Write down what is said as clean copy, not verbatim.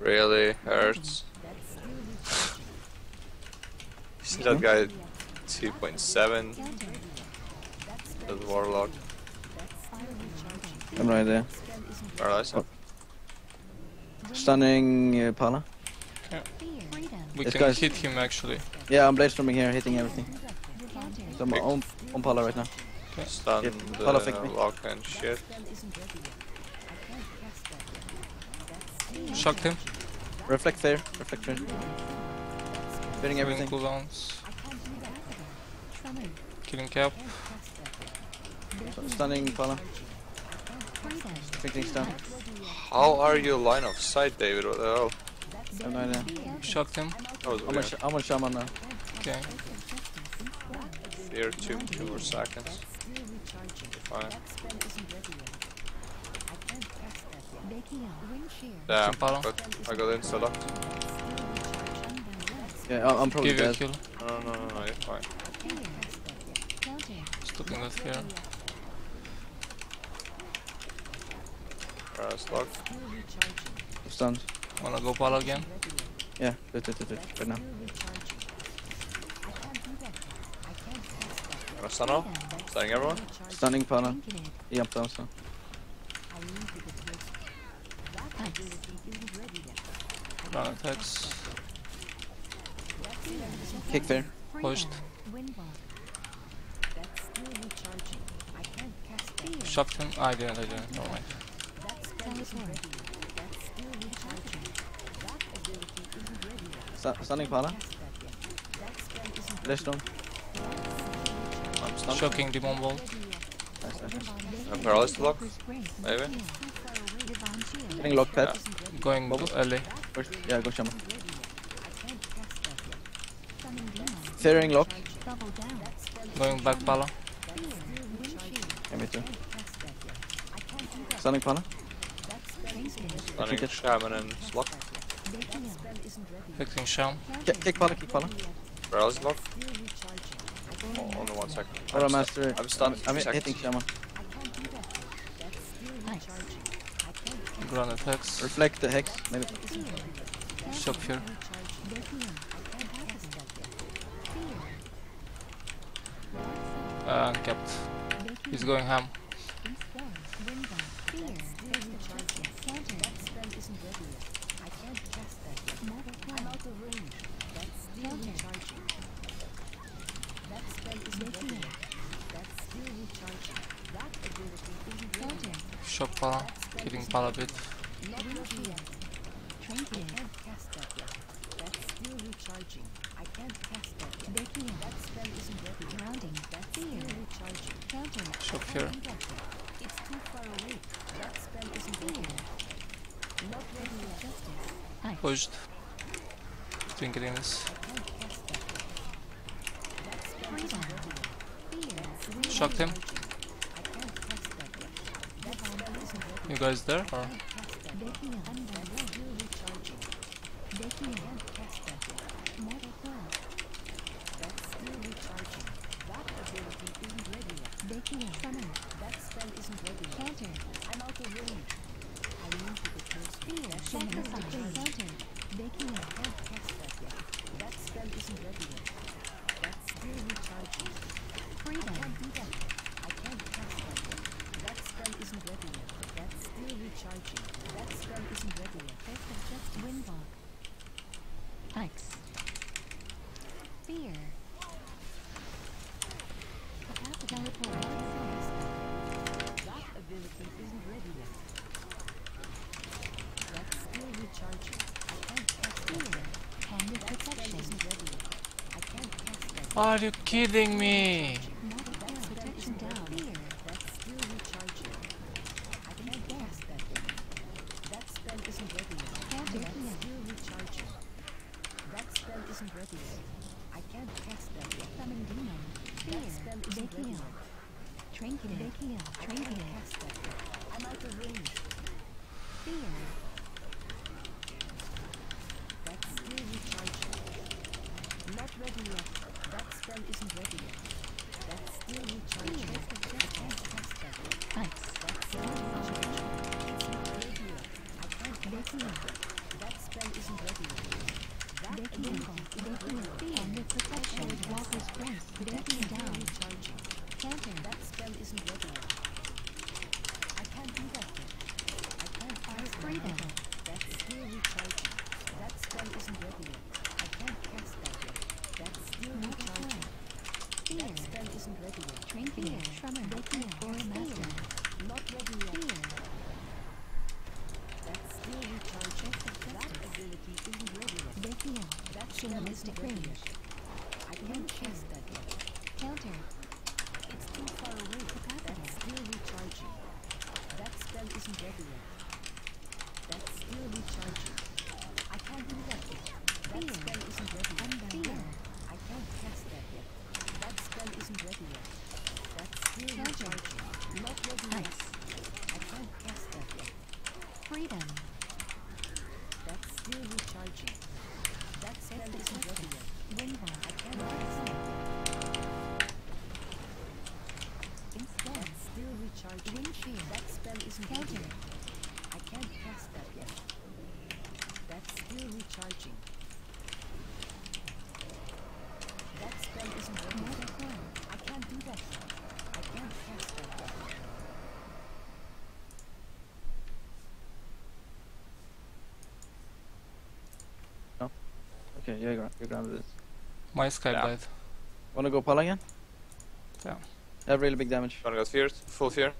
really hurts. See that guy 2.7? The warlock. I'm right there. Alright, so. Stunning Pala. Yeah. We This can guy's- hit him actually. Yeah, I'm blade storming here, hitting everything. So I'm on Pala right now. Stun Yep, the Pala fake me. lock and shit. Shocked him. Reflect fair, reflect fair. Hitting Doing everything. cooldowns. Killing cap. Stunning Pala. Fixing stun. How are you line of sight, David? What the hell? I have no idea. Shocked him. That was weird. I'm on Shaman now. Okay. Here, two more seconds. Fine. Damn, Impala. but I got insta locked. Yeah, I'm probably Give you a dead. kill. No, you're fine. Stuck in the fear. It's locked. Stunned. Wanna go Pala again? Yeah, do it, right now. Gonna stun off? Stunning everyone? Stunning Pala. He jumped down, so. Run attacks. Kick fair. Pushed. Shocked him. I didn't. Never mind. Stunning Pala. Blade storm. I'm stunned. Shocking Demon Ball. Nice. Paralyzed lock? Maybe? Getting lock pad. Going Bubble. to LA. Yeah, go Shaman. Fearing lock. Going back Pala. Yeah, me too. Stunning Pala. Stunning Shaman and lock. Fixing Sham. Kick Pala. Paralyzed lock. Oh, only 1 second. Aura Master. I'm stunned. I'm 2 seconds. hitting Shaman. Run attacks. Reflect the hex. Maybe. Shock fear. Kept. He's going ham. Shock Pala. Killing Pala a bit. Shock fear. Pushed. Twinkling this. Shocked him. You guys there or? Are you kidding me? That spell isn't ready yet. I can't do that yet. I can't cast Freedom. That's still recharging. That spell isn't ready yet. I can't cast that yet. That's still recharging. That spell isn't ready yet. Fear. Tremor. Fear. Not ready yet. Fear. That's still recharging. That ability isn't ready yet. Fear. That spell Shamanistic isn't ready range. yet. I can't cast that yet. Counter. It's too far away. That's still recharging. That spell isn't ready yet. That's still recharging. I can't do that yet. That Fear. spell isn't ready yet. Fear. I can't cast that yet. That spell isn't ready yet. That's still Counter. recharging. Not ready yet. Ice. I can't cast that yet. Freedom. That's still recharging. That spell isn't ready yet. Windhorn. I can't cast that yet. Instead. That's still recharging. Wind fear. That spell isn't ready Counter. yet. I can't cast that yet. That's still recharging. That spell isn't ready Mortal yet. coil. I can't do that yet. I can't cast that yet. Okay, yeah, you're grounded. This. My sky Yeah. died. Wanna go Pala again? Yeah. They have really big damage. Gonna go feared, full fear.